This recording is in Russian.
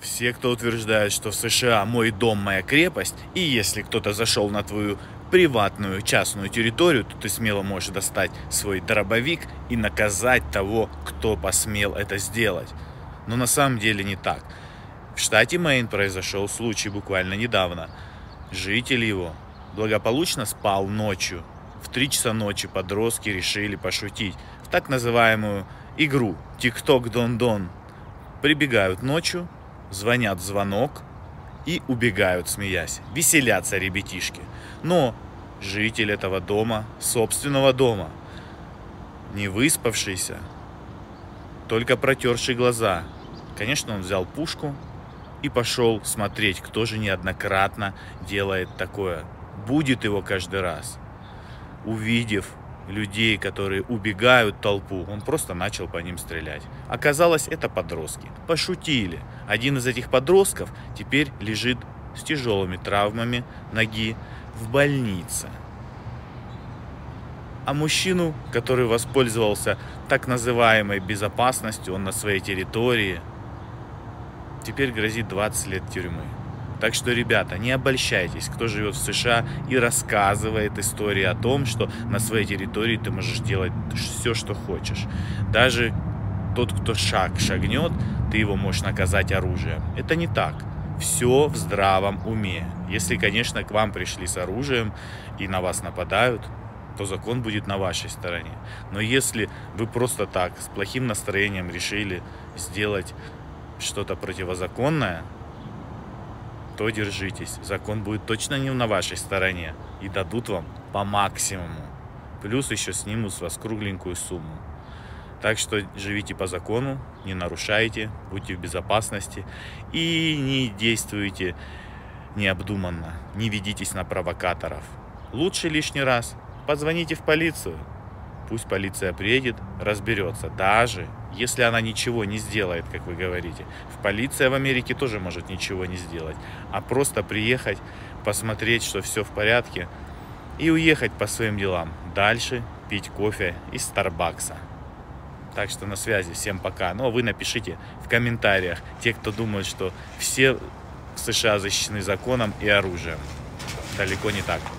Все, кто утверждает, что в США мой дом, моя крепость, и если кто-то зашел на твою приватную, частную территорию, то ты смело можешь достать свой дробовик и наказать того, кто посмел это сделать. Но на самом деле не так. В штате Мэйн произошел случай буквально недавно. Житель его благополучно спал ночью. В 3 часа ночи подростки решили пошутить в так называемую игру «Тик-ток-дон-дон». Прибегают ночью, звонят в звонок и убегают, смеясь. Веселятся ребятишки. Но житель этого дома, собственного дома, не выспавшийся, только протерший глаза, конечно, он взял пушку и пошел смотреть, кто же неоднократно делает такое. Будет его каждый раз. Увидев людей, которые убегают толпу, он просто начал по ним стрелять. Оказалось, это подростки. Пошутили. Один из этих подростков теперь лежит с тяжелыми травмами ноги в больнице. А мужчину, который воспользовался так называемой безопасностью, он на своей территории, теперь грозит 20 лет тюрьмы. Так что, ребята, не обольщайтесь, кто живет в США и рассказывает истории о том, что на своей территории ты можешь делать все, что хочешь. Даже тот, кто шагнет, ты его можешь наказать оружием. Это не так. Все в здравом уме. Если, конечно, к вам пришли с оружием и на вас нападают, то закон будет на вашей стороне. Но если вы просто так, с плохим настроением решили сделать что-то противозаконное, то держитесь. Закон будет точно не на вашей стороне. И дадут вам по максимуму. Плюс еще снимут с вас кругленькую сумму. Так что живите по закону, не нарушайте, будьте в безопасности и не действуйте необдуманно. Не ведитесь на провокаторов. Лучше лишний раз позвоните в полицию. Пусть полиция приедет, разберется. Даже если она ничего не сделает, как вы говорите. Полиция в Америке тоже может ничего не сделать. А просто приехать, посмотреть, что все в порядке, и уехать по своим делам. Дальше пить кофе из Старбакса. Так что на связи. Всем пока. Ну а вы напишите в комментариях, те, кто думает, что все в США защищены законом и оружием. Далеко не так.